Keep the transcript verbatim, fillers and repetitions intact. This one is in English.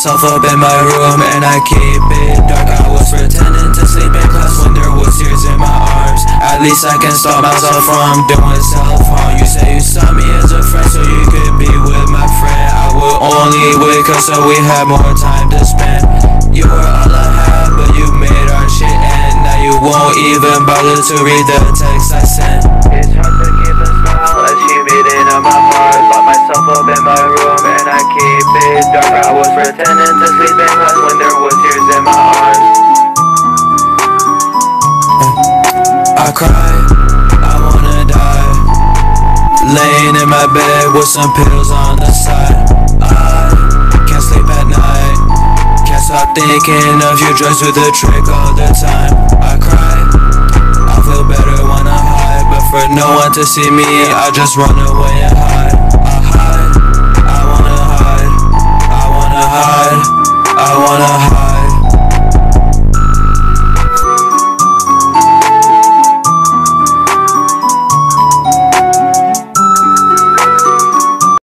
myself up in my room and I keep it dark. I was pretending to sleep in class when there was tears in my arms. At least I can stop myself from doing self-harm. You say you saw me as a friend so you could be with my friend. I would only wake up so we had more time to spend. You were all I had, but you made our shit end. Now you won't even bother to read the text I sent. It's hard to keep a smile as she beating on my heart. Lock myself up in my room and I keep it dark. I was pretending to sleep in class when there was tears in my arms. I cry, I wanna die, laying in my bed with some pills on the side. I can't sleep at night, can't stop thinking of your drugs with a trick all the time. I cry, I feel better when I hide, but for no one to see me, I just run away and hide. I hide, I wanna hide, I wanna hide, I wanna